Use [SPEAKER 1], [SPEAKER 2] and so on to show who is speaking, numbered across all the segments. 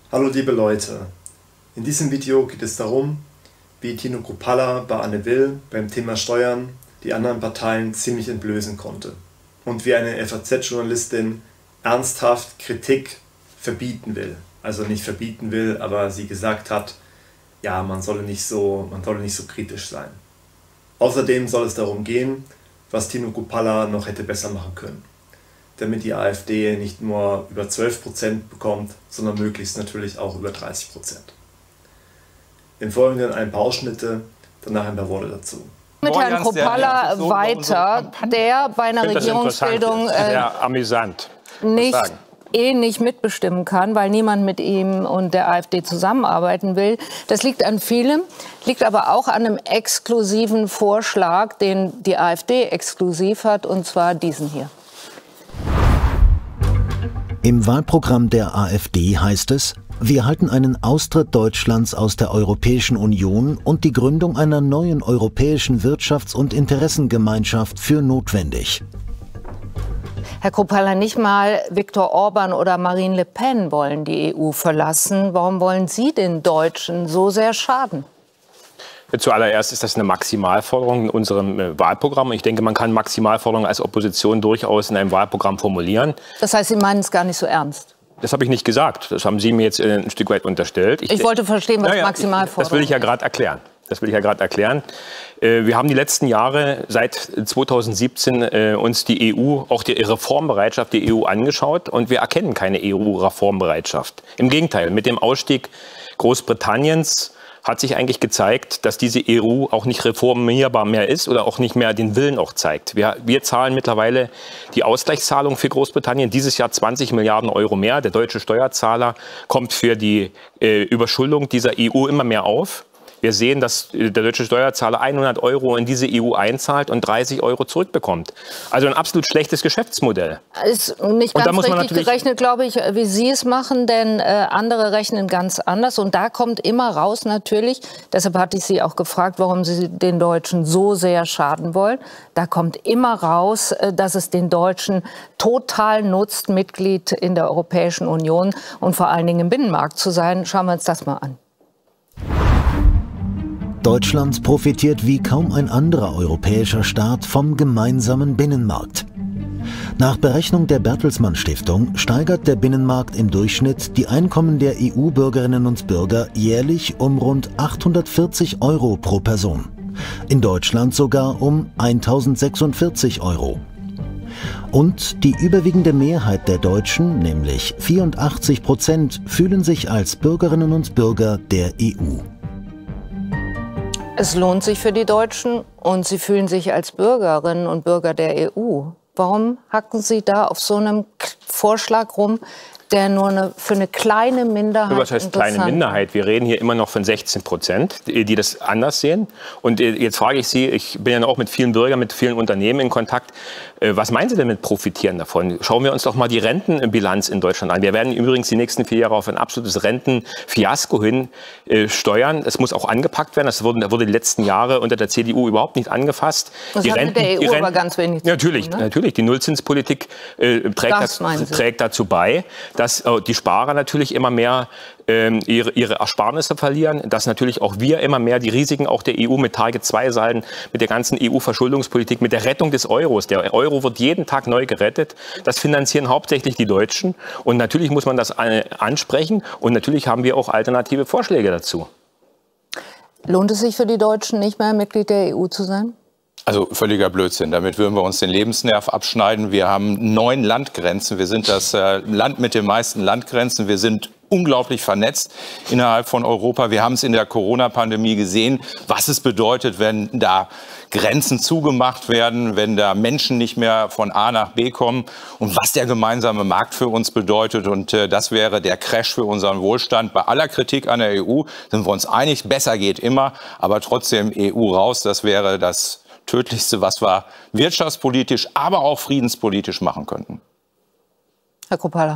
[SPEAKER 1] Hallo liebe Leute, in diesem Video geht es darum, wie Tino Kruppalla bei Anne Will beim Thema Steuern die anderen Parteien ziemlich entblößen konnte und wie eine FAZ-Journalistin ernsthaft Kritik verbieten will. Also nicht verbieten will, aber sie gesagt hat, ja, man solle nicht so kritisch sein. Außerdem soll es darum gehen, was Tino Kruppalla noch hätte besser machen können, damit die AfD nicht nur über 12% bekommt, sondern möglichst natürlich auch über 30%. Im Folgenden ein paar Ausschnitte, danach ein paar Worte dazu.
[SPEAKER 2] Mit Herrn Kruppalla weiter, der bei einer Regierungsbildung
[SPEAKER 3] sehr amüsant,
[SPEAKER 2] nicht mitbestimmen kann, weil niemand mit ihm und der AfD zusammenarbeiten will. Das liegt an vielem, liegt aber auch an einem exklusiven Vorschlag, den die AfD exklusiv hat, und zwar diesen hier.
[SPEAKER 4] Im Wahlprogramm der AfD heißt es: Wir halten einen Austritt Deutschlands aus der Europäischen Union und die Gründung einer neuen europäischen Wirtschafts- und Interessengemeinschaft für notwendig.
[SPEAKER 2] Herr Kruppalla, nicht mal Viktor Orban oder Marine Le Pen wollen die EU verlassen. Warum wollen Sie den Deutschen so sehr schaden?
[SPEAKER 3] Zuallererst ist das eine Maximalforderung in unserem Wahlprogramm. Ich denke, man kann Maximalforderungen als Opposition durchaus in einem Wahlprogramm formulieren.
[SPEAKER 2] Das heißt, Sie meinen es gar nicht so ernst?
[SPEAKER 3] Das habe ich nicht gesagt. Das haben Sie mir jetzt ein Stück weit unterstellt.
[SPEAKER 2] Ich wollte verstehen, was Maximalforderung ist.
[SPEAKER 3] Das will ich ja gerade erklären. Wir haben die letzten Jahre, seit 2017, uns die EU, auch die Reformbereitschaft der EU angeschaut. Und wir erkennen keine EU-Reformbereitschaft. Im Gegenteil, mit dem Ausstieg Großbritanniens hat sich eigentlich gezeigt, dass diese EU auch nicht reformierbar mehr ist oder auch nicht mehr den Willen auch zeigt. Wir zahlen mittlerweile die Ausgleichszahlung für Großbritannien, dieses Jahr 20 Milliarden Euro mehr. Der deutsche Steuerzahler kommt für die Überschuldung dieser EU immer mehr auf. Wir sehen, dass der deutsche Steuerzahler 100 Euro in diese EU einzahlt und 30 Euro zurückbekommt. Also ein absolut schlechtes Geschäftsmodell.
[SPEAKER 2] Ist nicht ganz richtig gerechnet, glaube ich, wie Sie es machen, denn andere rechnen ganz anders. Und da kommt immer raus natürlich, deshalb hatte ich Sie auch gefragt, warum Sie den Deutschen so sehr schaden wollen. Da kommt immer raus, dass es den Deutschen total nutzt, Mitglied in der Europäischen Union und vor allen Dingen im Binnenmarkt zu sein. Schauen wir uns das mal an.
[SPEAKER 4] Deutschland profitiert wie kaum ein anderer europäischer Staat vom gemeinsamen Binnenmarkt. Nach Berechnung der Bertelsmann Stiftung steigert der Binnenmarkt im Durchschnitt die Einkommen der EU-Bürgerinnen und Bürger jährlich um rund 840 Euro pro Person. In Deutschland sogar um 1046 Euro. Und die überwiegende Mehrheit der Deutschen, nämlich 84%, fühlen sich als Bürgerinnen und Bürger der EU.
[SPEAKER 2] Es lohnt sich für die Deutschen und sie fühlen sich als Bürgerinnen und Bürger der EU. Warum hacken Sie da auf so einem Vorschlag rum, der nur für eine kleine Minderheit
[SPEAKER 3] Was heißt kleine Minderheit? Wir reden hier immer noch von 16%, die das anders sehen. Und jetzt frage ich Sie, ich bin ja auch mit vielen Bürgern, mit vielen Unternehmen in Kontakt. Was meinen Sie denn mit profitieren davon? Schauen wir uns doch mal die Rentenbilanz in Deutschland an. Wir werden übrigens die nächsten 4 Jahre auf ein absolutes Rentenfiasko hin steuern. Es muss auch angepackt werden. Das wurde die letzten Jahre unter der CDU überhaupt nicht angefasst.
[SPEAKER 2] Das hat mit der EU aber ganz wenig zu tun, ne?
[SPEAKER 3] Natürlich. Die Nullzinspolitik trägt dazu bei, dass die Sparer natürlich immer mehr ihre Ersparnisse verlieren, dass natürlich auch wir immer mehr die Risiken auch der EU mit Target-2-Salden, mit der ganzen EU-Verschuldungspolitik, mit der Rettung des Euros. Der Euro wird jeden Tag neu gerettet. Das finanzieren hauptsächlich die Deutschen. Und natürlich muss man das ansprechen. Und natürlich haben wir auch alternative Vorschläge dazu.
[SPEAKER 2] Lohnt es sich für die Deutschen nicht mehr, Mitglied der EU zu sein?
[SPEAKER 5] Also völliger Blödsinn. Damit würden wir uns den Lebensnerv abschneiden. Wir haben 9 Landgrenzen. Wir sind das Land mit den meisten Landgrenzen. Wir sind unglaublich vernetzt innerhalb von Europa. Wir haben es in der Corona-Pandemie gesehen, was es bedeutet, wenn da Grenzen zugemacht werden, wenn da Menschen nicht mehr von A nach B kommen und was der gemeinsame Markt für uns bedeutet. Und das wäre der Crash für unseren Wohlstand. Bei aller Kritik an der EU sind wir uns einig, besser geht immer, aber trotzdem EU raus, das wäre das Tödlichste, was wir wirtschaftspolitisch, aber auch friedenspolitisch machen könnten.
[SPEAKER 2] Herr Kruppalla.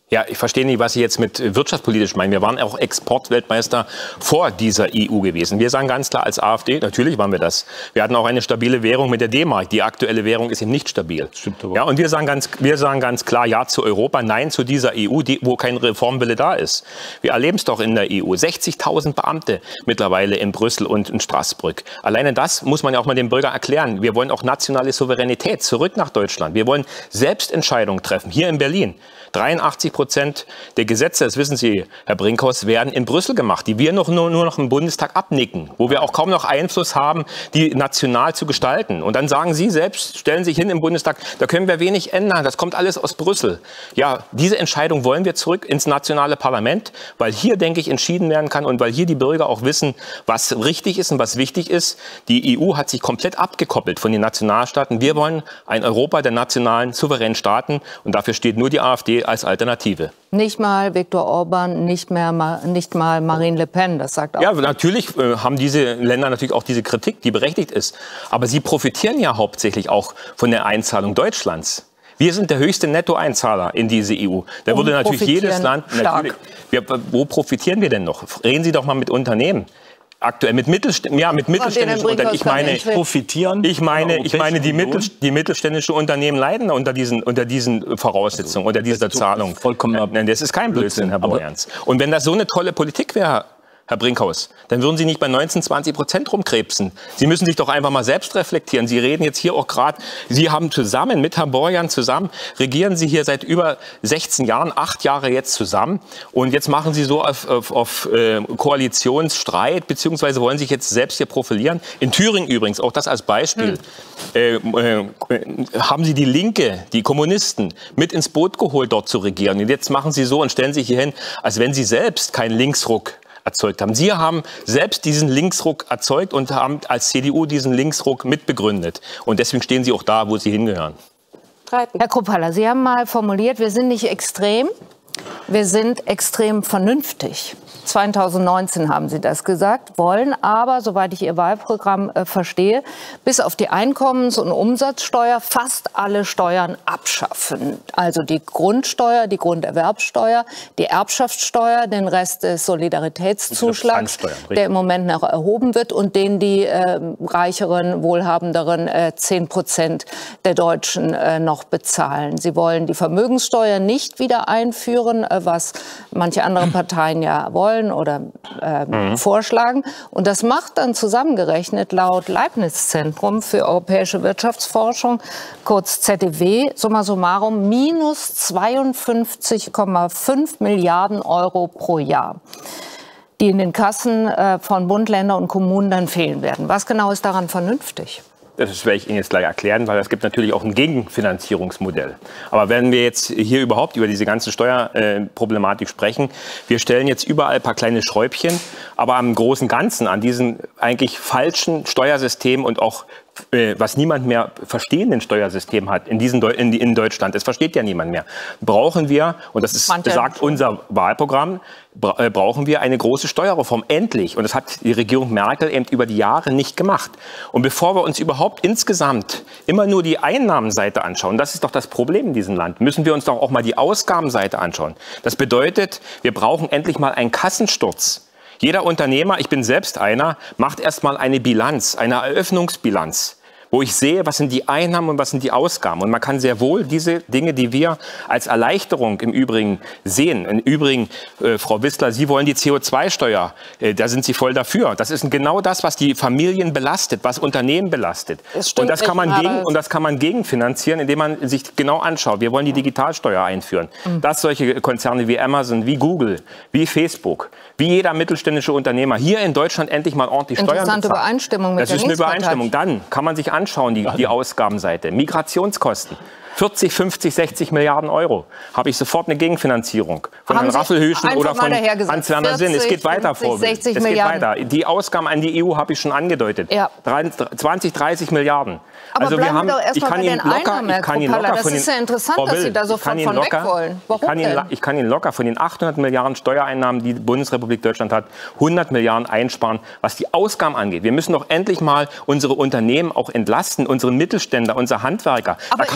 [SPEAKER 3] Ja, ich verstehe nicht, was Sie jetzt mit wirtschaftspolitisch meinen. Wir waren auch Exportweltmeister vor dieser EU gewesen. Wir sagen ganz klar als AfD, natürlich waren wir das. Wir hatten auch eine stabile Währung mit der D-Mark. Die aktuelle Währung ist eben nicht stabil. Stimmt aber. Ja, und wir sagen ganz klar Ja zu Europa, Nein zu dieser EU, wo kein Reformwille da ist. Wir erleben es doch in der EU. 60.000 Beamte mittlerweile in Brüssel und in Straßburg. Alleine das muss man ja auch mal den Bürgern erklären. Wir wollen auch nationale Souveränität zurück nach Deutschland. Wir wollen Selbstentscheidungen treffen, hier in Berlin. 83% der Gesetze, das wissen Sie, Herr Brinkhaus, werden in Brüssel gemacht, die wir nur noch im Bundestag abnicken, wo wir auch kaum noch Einfluss haben, die national zu gestalten. Und dann sagen Sie selbst, stellen sich hin im Bundestag, da können wir wenig ändern, das kommt alles aus Brüssel. Ja, diese Entscheidung wollen wir zurück ins nationale Parlament, weil hier, denke ich, entschieden werden kann und weil hier die Bürger auch wissen, was richtig ist und was wichtig ist. Die EU hat sich komplett abgekoppelt von den Nationalstaaten. Wir wollen ein Europa der nationalen, souveränen Staaten und dafür steht nur die AfD als Alternative.
[SPEAKER 2] Nicht mal Viktor Orban, nicht mal Marine Le Pen, das sagt auch.
[SPEAKER 3] Ja, natürlich haben diese Länder natürlich auch diese Kritik, die berechtigt ist. Aber sie profitieren ja hauptsächlich auch von der Einzahlung Deutschlands. Wir sind der höchste Nettoeinzahler in diese EU. Da würde natürlich jedes Land... Wo profitieren wir denn noch? Reden Sie doch mal mit Unternehmen. Aktuell mit mittelständischen Unternehmen. Ich meine, die mittelständischen Unternehmen leiden unter diesen Voraussetzungen, unter dieser Zahlung. Das ist kein Blödsinn, Herr Borjans. Und wenn das so eine tolle Politik wäre, Herr Brinkhaus, dann würden Sie nicht bei 19-20% rumkrebsen. Sie müssen sich doch einfach mal selbst reflektieren. Sie reden jetzt hier auch gerade, Sie haben zusammen mit Herrn Borjan regieren Sie hier seit über 16 Jahren, 8 Jahre jetzt zusammen. Und jetzt machen Sie so auf Koalitionsstreit, beziehungsweise wollen sich jetzt selbst hier profilieren. In Thüringen übrigens, auch das als Beispiel, haben Sie die Linke, die Kommunisten, mit ins Boot geholt, dort zu regieren. Und jetzt machen Sie so und stellen sich hier hin, als wenn Sie selbst keinen Linksruck erzeugt haben. Sie haben selbst diesen Linksruck erzeugt und haben als CDU diesen Linksruck mitbegründet. Und deswegen stehen Sie auch da, wo Sie hingehören.
[SPEAKER 2] Herr Kruppalla, Sie haben mal formuliert, wir sind nicht extrem, wir sind extrem vernünftig. 2019 haben Sie das gesagt, wollen aber, soweit ich Ihr Wahlprogramm verstehe, bis auf die Einkommens- und Umsatzsteuer fast alle Steuern abschaffen. Also die Grundsteuer, die Grunderwerbsteuer, die Erbschaftssteuer, den Rest des Solidaritätszuschlags, der im Moment noch erhoben wird und den die reicheren, wohlhabenderen 10% der Deutschen noch bezahlen. Sie wollen die Vermögenssteuer nicht wieder einführen, was manche andere Parteien ja wollen oder vorschlagen. Und das macht dann zusammengerechnet laut Leibniz-Zentrum für europäische Wirtschaftsforschung, kurz ZEW, summa summarum minus 52,5 Milliarden Euro pro Jahr, die in den Kassen von Bund, Länder und Kommunen dann fehlen werden. Was genau ist daran vernünftig?
[SPEAKER 3] Das werde ich Ihnen jetzt gleich erklären, weil es gibt natürlich auch ein Gegenfinanzierungsmodell. Aber wenn wir jetzt hier überhaupt über diese ganze Steuerproblematik sprechen, wir stellen jetzt überall ein paar kleine Schräubchen, aber am großen Ganzen, an diesen eigentlich falschen Steuersystemen und auch was niemand mehr verstehenden Steuersystem hat in Deutschland, das versteht ja niemand mehr, brauchen wir, und das besagt unser Wahlprogramm, brauchen wir eine große Steuerreform, endlich. Und das hat die Regierung Merkel eben über die Jahre nicht gemacht. Und bevor wir uns überhaupt insgesamt immer nur die Einnahmenseite anschauen, das ist doch das Problem in diesem Land, müssen wir uns doch auch mal die Ausgabenseite anschauen. Das bedeutet, wir brauchen endlich mal einen Kassensturz. Jeder Unternehmer, ich bin selbst einer, macht erstmal eine Bilanz, eine Eröffnungsbilanz, wo ich sehe, was sind die Einnahmen und was sind die Ausgaben. Und man kann sehr wohl diese Dinge, die wir als Erleichterung im Übrigen sehen. Im Übrigen, Frau Wissler, Sie wollen die CO2-Steuer, da sind Sie voll dafür. Das ist genau das, was die Familien belastet, was Unternehmen belastet. Und das kann man gegenfinanzieren, indem man sich genau anschaut. Wir wollen die Digitalsteuer einführen. Dass solche Konzerne wie Amazon, wie Google, wie Facebook, wie jeder mittelständische Unternehmer hier in Deutschland endlich mal ordentlich Steuern bezahlen.
[SPEAKER 2] Interessante Übereinstimmung mit der
[SPEAKER 3] Linkspartei. Das ist eine Übereinstimmung. Dann kann man sich anschauen, die Ausgabenseite. Migrationskosten. 40, 50, 60 Milliarden Euro. Habe ich sofort eine Gegenfinanzierung. Von Herrn Raffelhüschen oder von Hans-Werner Sinn. Es geht weiter, Frau Will. Es geht weiter. Die Ausgaben an die EU habe ich schon angedeutet. Ja. 20, 30 Milliarden.
[SPEAKER 2] Aber also bleiben wir doch erstmal bei den Einnahmen, Herr Kruppalla. Das ist ja interessant, dass Sie da sofort von weg wollen. Warum denn?
[SPEAKER 3] Ich kann Ihnen locker von den 800 Milliarden Steuereinnahmen, die die Bundesrepublik Deutschland hat, 100 Milliarden einsparen, was die Ausgaben angeht. Wir müssen doch endlich mal unsere Unternehmen auch entlasten, unsere Mittelständler, unsere Handwerker.
[SPEAKER 2] Aber
[SPEAKER 3] da kamen nicht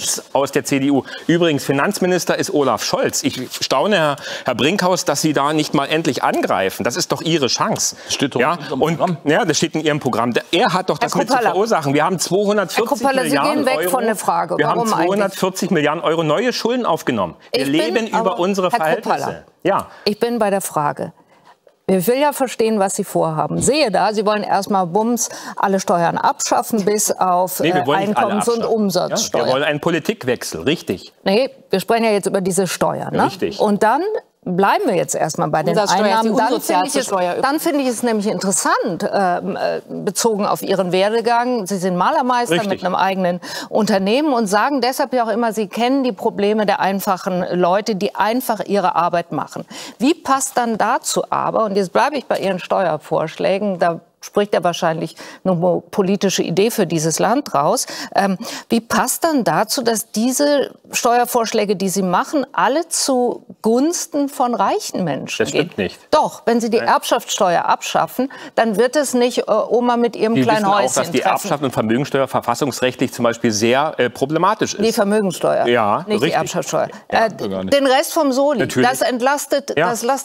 [SPEAKER 3] Scholz aus der CDU. Übrigens, Finanzminister ist Olaf Scholz. Ich staune, Herr Brinkhaus, dass Sie da nicht mal endlich angreifen. Das ist doch Ihre Chance.
[SPEAKER 5] Das steht doch in Ihrem Programm.
[SPEAKER 3] Ja, das steht in Ihrem Programm. Er hat doch das mit zu verursachen. Wir haben 240 Milliarden Euro.
[SPEAKER 2] Von der Frage.
[SPEAKER 3] Wir haben 240 Milliarden Euro neue Schulden aufgenommen. Wir leben über unsere Verhältnisse.
[SPEAKER 2] Ja. Ich bin bei der Frage. Ich will ja verstehen, was Sie vorhaben. Sehe da, Sie wollen erstmal bums alle Steuern abschaffen, bis auf Einkommens- und Umsatzsteuer.
[SPEAKER 3] Ja, wir wollen einen Politikwechsel, richtig.
[SPEAKER 2] Nee, wir sprechen ja jetzt über diese Steuern. Ne?
[SPEAKER 3] Richtig.
[SPEAKER 2] Und dann bleiben wir jetzt erstmal bei den Einnahmen. Dann finde ich es nämlich interessant, bezogen auf Ihren Werdegang. Sie sind Malermeister mit einem eigenen Unternehmen und sagen deshalb ja auch immer, Sie kennen die Probleme der einfachen Leute, die einfach ihre Arbeit machen. Wie passt dann dazu aber, und jetzt bleibe ich bei Ihren Steuervorschlägen, da spricht ja wahrscheinlich eine politische Idee für dieses Land raus. Wie passt dann dazu, dass diese Steuervorschläge, die Sie machen, alle zugunsten von reichen Menschen gehen?
[SPEAKER 3] Das stimmt nicht.
[SPEAKER 2] Doch, wenn Sie die Erbschaftssteuer abschaffen, dann wird es nicht Oma mit ihrem kleinen Häuschen
[SPEAKER 3] treffen. Auch, dass die Erbschafts- und Vermögenssteuer verfassungsrechtlich zum Beispiel sehr problematisch ist.
[SPEAKER 2] Die Vermögenssteuer,
[SPEAKER 3] ja,
[SPEAKER 2] nicht
[SPEAKER 3] richtig.
[SPEAKER 2] die Erbschaftssteuer. Ja, den Rest vom Soli, das entlastet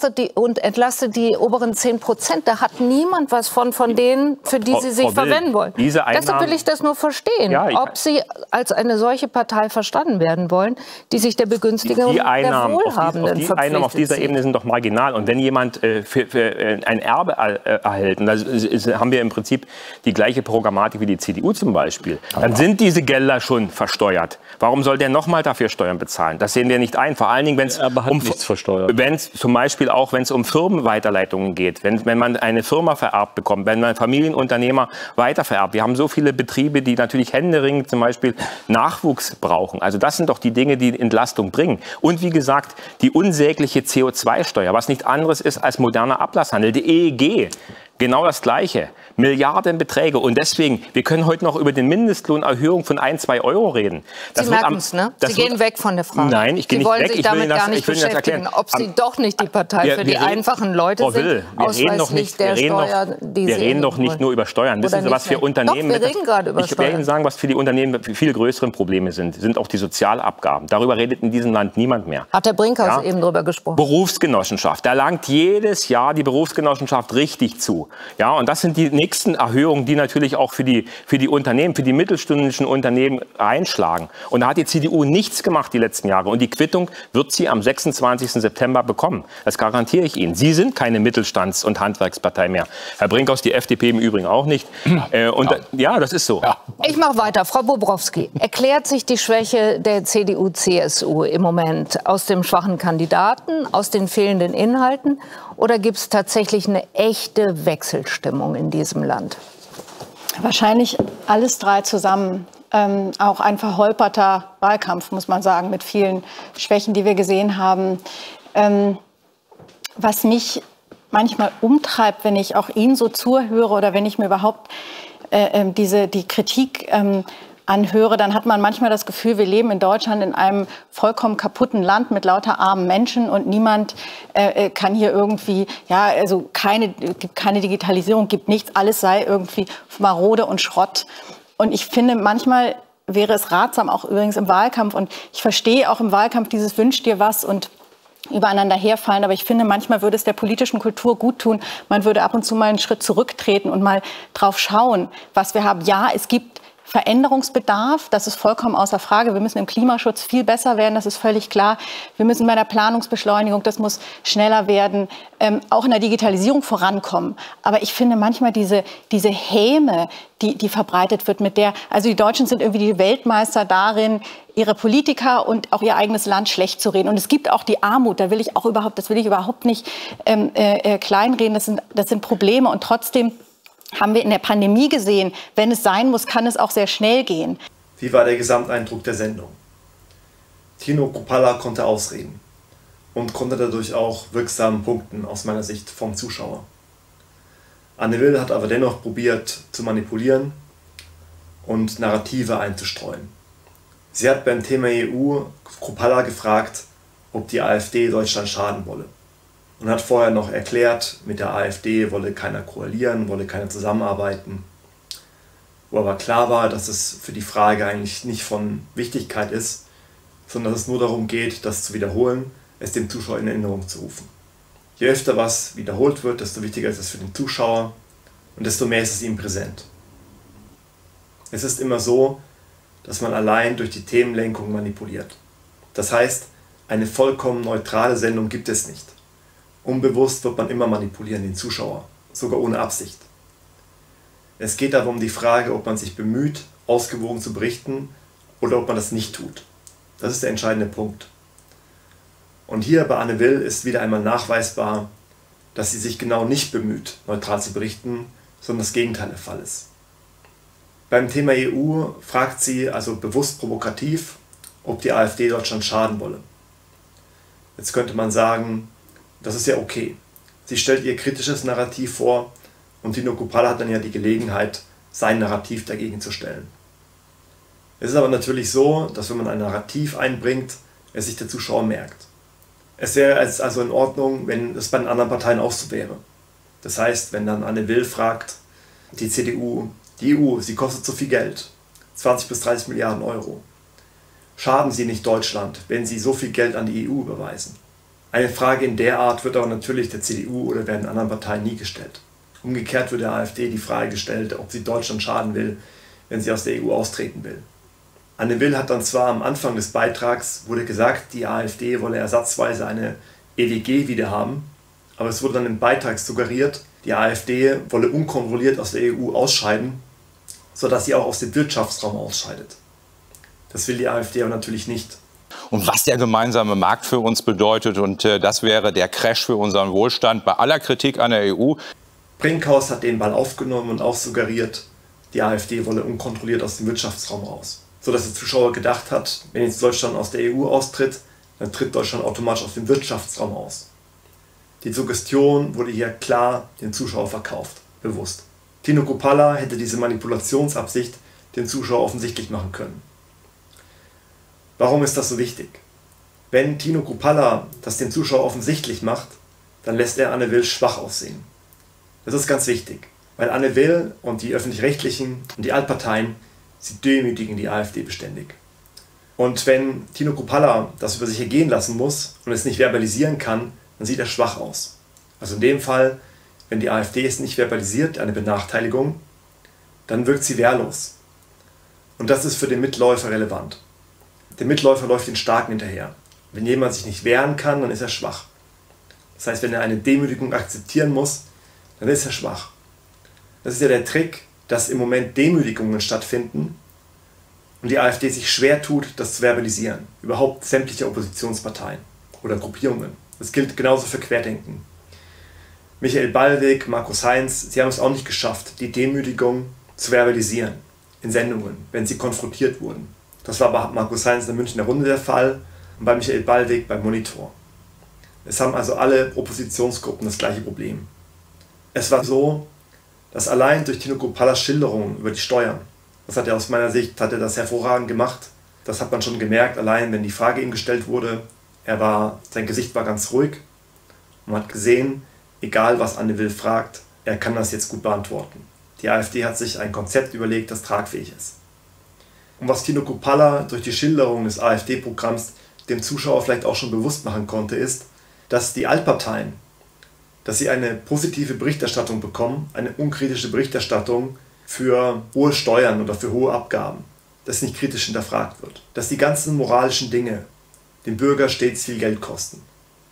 [SPEAKER 2] die oberen 10%. Da hat niemand was von denen, für die Sie sich verwenden wollen. Deshalb will ich das nur verstehen, ob Sie als eine solche Partei verstanden werden wollen, die sich der Begünstigung der Wohlhabenden
[SPEAKER 3] die Einnahmen auf dieser Ebene sind doch marginal. Und wenn jemand für ein Erbe erhält, und da haben wir im Prinzip die gleiche Programmatik wie die CDU zum Beispiel, dann sind diese Gelder schon versteuert. Warum soll der nochmal dafür Steuern bezahlen? Das sehen wir nicht ein. Vor allen Dingen, wenn es zum Beispiel auch, wenn es um Firmenweiterleitungen geht, wenn man eine Firma vererbt bekommt, wenn man Familienunternehmer weitervererbt. Wir haben so viele Betriebe, die natürlich händeringend zum Beispiel Nachwuchs brauchen. Also das sind doch die Dinge, die Entlastung bringen. Und wie gesagt, die unsägliche CO2-Steuer, was nicht anderes ist als moderner Ablasshandel. Die EEG, genau das Gleiche. Milliardenbeträge. Und deswegen, wir können heute noch über den Mindestlohnerhöhung von 1-2 Euro reden.
[SPEAKER 2] Sie merken es, ne? Sie gehen weg von der Frage.
[SPEAKER 3] Nein, ich gehe nicht weg.
[SPEAKER 2] Sie wollen sich damit gar nicht beschäftigen, ob Sie doch nicht die Partei für die einfachen Leute sind.
[SPEAKER 3] Wir reden doch nicht nur über Steuern. Wissen Sie, was für Unternehmen...
[SPEAKER 2] Doch, wir reden gerade über Steuern.
[SPEAKER 3] Ich werde Ihnen sagen, was für die Unternehmen viel größere Probleme sind auch die Sozialabgaben. Darüber redet in diesem Land niemand mehr.
[SPEAKER 2] Hat Herr Brinkhaus eben drüber gesprochen.
[SPEAKER 3] Berufsgenossenschaft. Da langt jedes Jahr die Berufsgenossenschaft richtig zu. Ja, und das sind die nächsten Erhöhungen, die natürlich auch für die Unternehmen, für die mittelständischen Unternehmen einschlagen. Und da hat die CDU nichts gemacht die letzten Jahre. Und die Quittung wird sie am 26. September bekommen. Das garantiere ich Ihnen. Sie sind keine Mittelstands- und Handwerkspartei mehr. Herr Brinkhaus, die FDP im Übrigen auch nicht. Ja, das ist so. Ja.
[SPEAKER 2] Ich mache weiter. Frau Bobrowski, erklärt sich die Schwäche der CDU-CSU im Moment aus dem schwachen Kandidaten, aus den fehlenden Inhalten? Oder gibt es tatsächlich eine echte Wechselstimmung in diesem Land?
[SPEAKER 6] Wahrscheinlich alles drei zusammen. Auch ein verholperter Wahlkampf, muss man sagen, mit vielen Schwächen, die wir gesehen haben. Was mich manchmal umtreibt, wenn ich auch Ihnen so zuhöre oder wenn ich mir überhaupt die Kritik anhöre, dann hat man manchmal das Gefühl, wir leben in Deutschland in einem vollkommen kaputten Land mit lauter armen Menschen und niemand kann hier irgendwie, gibt keine Digitalisierung, gibt nichts, alles sei irgendwie marode und Schrott. Und ich finde, manchmal wäre es ratsam, auch übrigens im Wahlkampf, und ich verstehe auch im Wahlkampf dieses Wünsch dir was und übereinander herfallen. Aber ich finde, manchmal würde es der politischen Kultur gut tun, man würde ab und zu mal einen Schritt zurücktreten und mal drauf schauen, was wir haben. Ja, es gibt Veränderungsbedarf, das ist vollkommen außer Frage. Wir müssen im Klimaschutz viel besser werden, das ist völlig klar. Wir müssen bei der Planungsbeschleunigung, das muss schneller werden, auch in der Digitalisierung vorankommen. Aber ich finde manchmal diese Häme, die verbreitet wird also die Deutschen sind irgendwie die Weltmeister darin, ihre Politiker und auch ihr eigenes Land schlecht zu reden. Und es gibt auch die Armut, das will ich überhaupt nicht kleinreden, das sind Probleme und trotzdem haben wir in der Pandemie gesehen, wenn es sein muss, kann es auch sehr schnell gehen.
[SPEAKER 1] Wie war der Gesamteindruck der Sendung? Tino Kruppalla konnte ausreden und konnte dadurch auch wirksam punkten, aus meiner Sicht, vom Zuschauer. Anne Will hat aber dennoch probiert zu manipulieren und Narrative einzustreuen. Sie hat beim Thema EU Kruppalla gefragt, ob die AfD Deutschland schaden wolle. Und hat vorher noch erklärt, mit der AfD wolle keiner koalieren, wolle keiner zusammenarbeiten. wo aber klar war, dass es für die Frage eigentlich nicht von Wichtigkeit ist, sondern dass es nur darum geht, das zu wiederholen, es dem Zuschauer in Erinnerung zu rufen. Je öfter was wiederholt wird, desto wichtiger ist es für den Zuschauer und desto mehr ist es ihm präsent. Es ist immer so, dass man allein durch die Themenlenkung manipuliert. Das heißt, eine vollkommen neutrale Sendung gibt es nicht. Unbewusst wird man immer manipulieren, den Zuschauer, sogar ohne Absicht. Es geht aber um die Frage, ob man sich bemüht, ausgewogen zu berichten oder ob man das nicht tut. Das ist der entscheidende Punkt. Und hier bei Anne Will ist wieder einmal nachweisbar, dass sie sich genau nicht bemüht, neutral zu berichten, sondern das Gegenteil der Fall ist. Beim Thema EU fragt sie also bewusst provokativ, ob die AfD Deutschland schaden wolle. Jetzt könnte man sagen, das ist ja okay. Sie stellt ihr kritisches Narrativ vor und Tino Kruppalla hat dann ja die Gelegenheit, sein Narrativ dagegen zu stellen. Es ist aber natürlich so, dass wenn man ein Narrativ einbringt, es sich der Zuschauer merkt. Es wäre also in Ordnung, wenn es bei den anderen Parteien auch so wäre. Das heißt, wenn dann Anne Will fragt, die CDU, die EU, sie kostet so viel Geld, 20 bis 30 Milliarden Euro. Schaden sie nicht Deutschland, wenn sie so viel Geld an die EU überweisen? Eine Frage in der Art wird aber natürlich der CDU oder werden anderen Parteien nie gestellt. Umgekehrt wird der AfD die Frage gestellt, ob sie Deutschland schaden will, wenn sie aus der EU austreten will. Anne Will hat dann zwar am Anfang des Beitrags wurde gesagt, die AfD wolle ersatzweise eine EWG wiederhaben, aber es wurde dann im Beitrag suggeriert, die AfD wolle unkontrolliert aus der EU ausscheiden, sodass sie auch aus dem Wirtschaftsraum ausscheidet. Das will die AfD aber natürlich nicht.
[SPEAKER 5] Und was der gemeinsame Markt für uns bedeutet, und das wäre der Crash für unseren Wohlstand bei aller Kritik an der EU.
[SPEAKER 1] Brinkhaus hat den Ball aufgenommen und auch suggeriert, die AfD wolle unkontrolliert aus dem Wirtschaftsraum raus. Sodass der Zuschauer gedacht hat, wenn jetzt Deutschland aus der EU austritt, dann tritt Deutschland automatisch aus dem Wirtschaftsraum aus. Die Suggestion wurde hier klar dem Zuschauer verkauft, bewusst. Tino Kruppalla hätte diese Manipulationsabsicht dem Zuschauer offensichtlich machen können. Warum ist das so wichtig? Wenn Tino Kruppalla das dem Zuschauer offensichtlich macht, dann lässt er Anne Will schwach aussehen. Das ist ganz wichtig, weil Anne Will und die Öffentlich-Rechtlichen und die Altparteien, sie demütigen die AfD beständig. Und wenn Tino Kruppalla das über sich ergehen lassen muss und es nicht verbalisieren kann, dann sieht er schwach aus. Also in dem Fall, wenn die AfD es nicht verbalisiert, eine Benachteiligung, dann wirkt sie wehrlos. Und das ist für den Mitläufer relevant. Der Mitläufer läuft den Starken hinterher. Wenn jemand sich nicht wehren kann, dann ist er schwach. Das heißt, wenn er eine Demütigung akzeptieren muss, dann ist er schwach. Das ist ja der Trick, dass im Moment Demütigungen stattfinden und die AfD sich schwer tut, das zu verbalisieren. Überhaupt sämtliche Oppositionsparteien oder Gruppierungen. Das gilt genauso für Querdenken. Michael Ballweg, Markus Heinz, sie haben es auch nicht geschafft, die Demütigung zu verbalisieren in Sendungen, wenn sie konfrontiert wurden. Das war bei Markus Heinz in der Münchner Runde der Fall und bei Michael Ballweg beim Monitor. Es haben also alle Oppositionsgruppen das gleiche Problem. Es war so, dass allein durch Tino Kruppallas Schilderungen über die Steuern, das hat er aus meiner Sicht hat er das hervorragend gemacht, das hat man schon gemerkt, allein wenn die Frage ihm gestellt wurde, sein Gesicht war ganz ruhig und man hat gesehen, egal was Anne Will fragt, er kann das jetzt gut beantworten. Die AfD hat sich ein Konzept überlegt, das tragfähig ist. Und was Tino Kruppalla durch die Schilderung des AfD-Programms dem Zuschauer vielleicht auch schon bewusst machen konnte, ist, dass die Altparteien, dass sie eine positive Berichterstattung bekommen, eine unkritische Berichterstattung für hohe Steuern oder für hohe Abgaben, dass nicht kritisch hinterfragt wird, dass die ganzen moralischen Dinge den Bürger stets viel Geld kosten.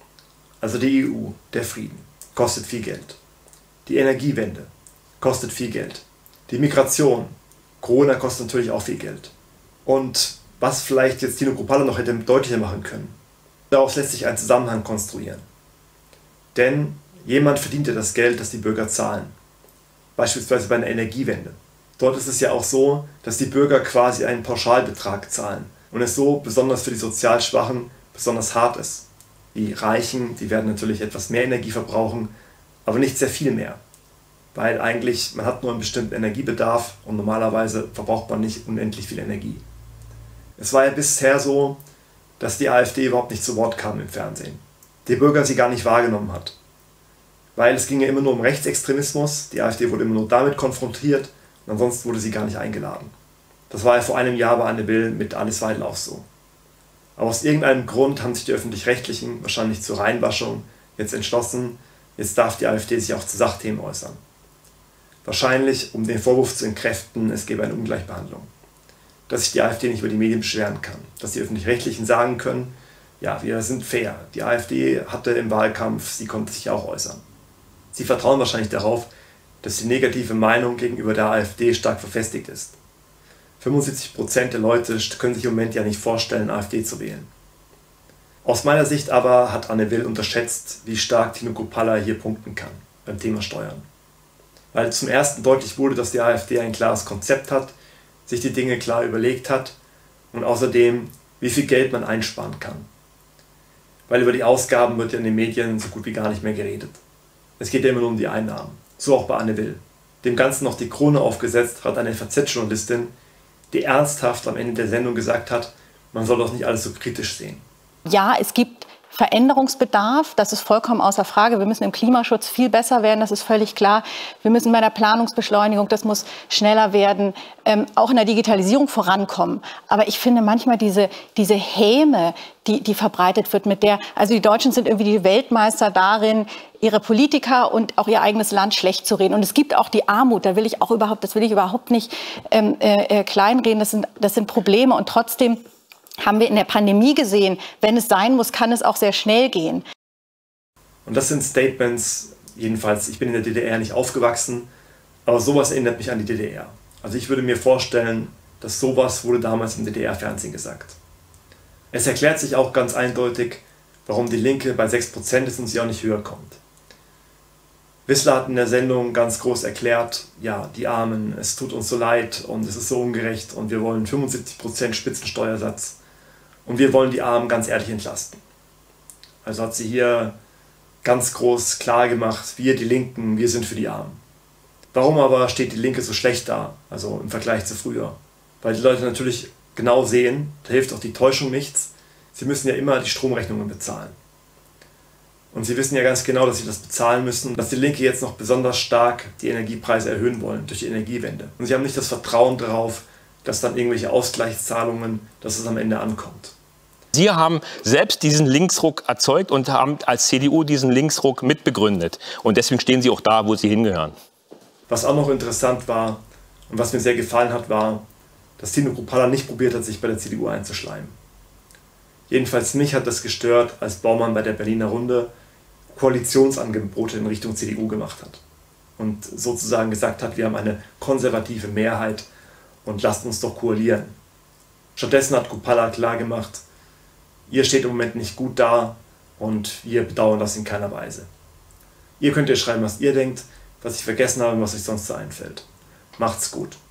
[SPEAKER 1] Also die EU, der Frieden, kostet viel Geld. Die Energiewende kostet viel Geld. Die Migration, Corona kostet natürlich auch viel Geld. Und was vielleicht jetzt Tino Kruppalla noch hätte deutlicher machen können, daraus lässt sich ein Zusammenhang konstruieren. Denn jemand verdient ja das Geld, das die Bürger zahlen. Beispielsweise bei einer Energiewende. Dort ist es ja auch so, dass die Bürger quasi einen Pauschalbetrag zahlen und es so besonders für die sozial Schwachen besonders hart ist. Die Reichen, die werden natürlich etwas mehr Energie verbrauchen, aber nicht sehr viel mehr. Weil eigentlich, man hat nur einen bestimmten Energiebedarf und normalerweise verbraucht man nicht unendlich viel Energie. Es war ja bisher so, dass die AfD überhaupt nicht zu Wort kam im Fernsehen. Der Bürger sie gar nicht wahrgenommen hat. Weil es ging ja immer nur um Rechtsextremismus, die AfD wurde immer nur damit konfrontiert und ansonsten wurde sie gar nicht eingeladen. Das war ja vor einem Jahr bei Anne Will mit Alice Weidel auch so. Aber aus irgendeinem Grund haben sich die Öffentlich-Rechtlichen, wahrscheinlich zur Reinwaschung, jetzt entschlossen, jetzt darf die AfD sich auch zu Sachthemen äußern. Wahrscheinlich, um den Vorwurf zu entkräften, es gäbe eine Ungleichbehandlung. Dass sich die AfD nicht über die Medien beschweren kann. Dass die Öffentlich-Rechtlichen sagen können, ja, wir sind fair. Die AfD hatte im Wahlkampf, sie konnte sich auch äußern. Sie vertrauen wahrscheinlich darauf, dass die negative Meinung gegenüber der AfD stark verfestigt ist. 75% der Leute können sich im Moment ja nicht vorstellen, AfD zu wählen. Aus meiner Sicht aber hat Anne Will unterschätzt, wie stark Tino Kruppalla hier punkten kann beim Thema Steuern. Weil zum ersten deutlich wurde, dass die AfD ein klares Konzept hat, sich die Dinge klar überlegt hat und außerdem, wie viel Geld man einsparen kann. Weil über die Ausgaben wird ja in den Medien so gut wie gar nicht mehr geredet. Es geht ja immer nur um die Einnahmen. So auch bei Anne Will. Dem Ganzen noch die Krone aufgesetzt hat eine FAZ-Journalistin, die ernsthaft am Ende der Sendung gesagt hat, man soll doch nicht alles so kritisch sehen.
[SPEAKER 6] Ja, es gibt Veränderungsbedarf, das ist vollkommen außer Frage. Wir müssen im Klimaschutz viel besser werden, das ist völlig klar. Wir müssen bei der Planungsbeschleunigung, das muss schneller werden, auch in der Digitalisierung vorankommen. Aber ich finde manchmal diese Häme, die verbreitet wird mit der, also die Deutschen sind irgendwie die Weltmeister darin, ihre Politiker und auch ihr eigenes Land schlecht zu reden. Und es gibt auch die Armut, das will ich überhaupt nicht kleinreden, das sind Probleme und trotzdem haben wir in der Pandemie gesehen, wenn es sein muss, kann es auch sehr schnell gehen.
[SPEAKER 1] Und das sind Statements, jedenfalls, ich bin in der DDR nicht aufgewachsen, aber sowas erinnert mich an die DDR. Also ich würde mir vorstellen, dass sowas wurde damals im DDR-Fernsehen gesagt. Es erklärt sich auch ganz eindeutig, warum die Linke bei 6% ist und sie auch nicht höher kommt. Wissler hat in der Sendung ganz groß erklärt, ja, die Armen, es tut uns so leid und es ist so ungerecht und wir wollen 75% Spitzensteuersatz. Und wir wollen die Armen ganz ehrlich entlasten. Also hat sie hier ganz groß klar gemacht, wir die Linken, wir sind für die Armen. Warum aber steht die Linke so schlecht da, also im Vergleich zu früher? Weil die Leute natürlich genau sehen, da hilft auch die Täuschung nichts, sie müssen ja immer die Stromrechnungen bezahlen. Und sie wissen ja ganz genau, dass sie das bezahlen müssen, dass die Linke jetzt noch besonders stark die Energiepreise erhöhen wollen durch die Energiewende. Und sie haben nicht das Vertrauen darauf, dass dann irgendwelche Ausgleichszahlungen, dass es am Ende ankommt.
[SPEAKER 3] Sie haben selbst diesen Linksruck erzeugt und haben als CDU diesen Linksruck mitbegründet. Und deswegen stehen Sie auch da, wo Sie hingehören.
[SPEAKER 1] Was auch noch interessant war und was mir sehr gefallen hat, war, dass Tino Kruppalla nicht probiert hat, sich bei der CDU einzuschleimen. Jedenfalls mich hat das gestört, als Baumann bei der Berliner Runde Koalitionsangebote in Richtung CDU gemacht hat. Und sozusagen gesagt hat, wir haben eine konservative Mehrheit und lasst uns doch koalieren. Stattdessen hat Kruppalla klargemacht, ihr steht im Moment nicht gut da und wir bedauern das in keiner Weise. Ihr könnt schreiben, was ihr denkt, was ich vergessen habe und was euch sonst so einfällt. Macht's gut.